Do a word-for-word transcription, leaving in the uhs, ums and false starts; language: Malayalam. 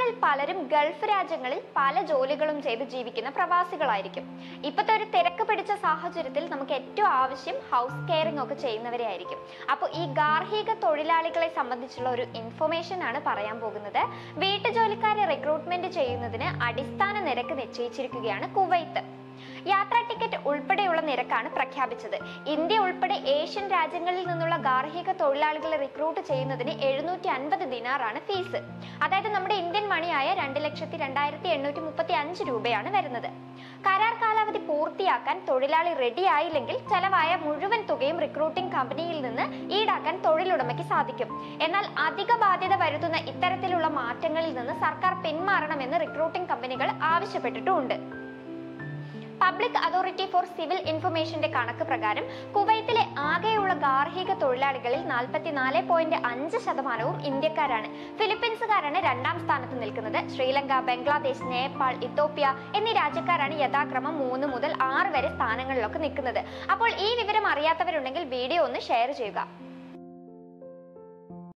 നമ്മളിൽ പലരും ഗൾഫ് രാജ്യങ്ങളിൽ പല ജോലികളും ചെയ്ത് ജീവിക്കുന്ന പ്രവാസികളായിരിക്കും. ഇപ്പോഴത്തെ ഒരു തിരക്ക് പിടിച്ച സാഹചര്യത്തിൽ നമുക്ക് ഏറ്റവും ആവശ്യം ഹൗസ് കെയറിംഗ് ഒക്കെ ചെയ്യുന്നവരെ ആയിരിക്കും. അപ്പോൾ ഈ ഗാർഹിക തൊഴിലാളികളെ സംബന്ധിച്ചുള്ള ഒരു ഇൻഫർമേഷൻ ആണ് പറയാൻ പോകുന്നത്. വീട്ടുജോലിക്കാരെ റിക്രൂട്ട്മെന്റ് ചെയ്യുന്നതിന് അടിസ്ഥാന നിരക്ക് നിശ്ചയിച്ചിരിക്കുകയാണ് കുവൈത്ത്. യാത്രാ ടിക്കറ്റ് ഉൾപ്പെടെയുള്ള നിരക്കാണ് പ്രഖ്യാപിച്ചത്. ഇന്ത്യ ഉൾപ്പെടെ ഏഷ്യൻ രാജ്യങ്ങളിൽ നിന്നുള്ള ഗാർഹിക തൊഴിലാളികളെ റിക്രൂട്ട് ചെയ്യുന്നതിന് എഴുന്നൂറ്റി അൻപത് ദിനാറാണ് ഫീസ്. അതായത് നമ്മുടെ ഇന്ത്യൻ മണിയായ രണ്ട് ലക്ഷത്തി രണ്ടായിരത്തി എണ്ണൂറ്റി മുപ്പത്തി അഞ്ച് രൂപയാണ് വരുന്നത്. കരാർ കാലാവധി പൂർത്തിയാക്കാൻ തൊഴിലാളി റെഡി ആയില്ലെങ്കിൽ ചെലവായ മുഴുവൻ തുകയും റിക്രൂട്ടിംഗ് കമ്പനിയിൽ നിന്ന് ഈടാക്കാൻ തൊഴിലുടമയ്ക്ക് സാധിക്കും. എന്നാൽ അധിക ബാധ്യത വരുത്തുന്ന ഇത്തരത്തിലുള്ള മാറ്റങ്ങളിൽ നിന്ന് സർക്കാർ പിന്മാറണമെന്ന് റിക്രൂട്ടിംഗ് കമ്പനികൾ ആവശ്യപ്പെട്ടിട്ടുമുണ്ട്. പബ്ലിക് അതോറിറ്റി ഫോർ സിവിൽ ഇൻഫർമേഷന്റെ കണക്ക് പ്രകാരം കുവൈത്തിലെ ആകെയുള്ള ഗാർഹിക തൊഴിലാളികളിൽ നാൽപ്പത്തിനാല് പോയിന്റ് അഞ്ച് ശതമാനവും ഇന്ത്യക്കാരാണ്. ഫിലിപ്പീൻസുകാരാണ് രണ്ടാം സ്ഥാനത്ത് നിൽക്കുന്നത്. ശ്രീലങ്ക, ബംഗ്ലാദേശ്, നേപ്പാൾ, ഇത്തോപ്യ എന്നീ രാജ്യക്കാരാണ് യഥാക്രമം മൂന്ന് മുതൽ ആറ് വരെ സ്ഥാനങ്ങളിലൊക്കെ നിൽക്കുന്നത്. അപ്പോൾ ഈ വിവരം അറിയാത്തവരുണ്ടെങ്കിൽ വീഡിയോ ഒന്ന് ഷെയർ ചെയ്യുക.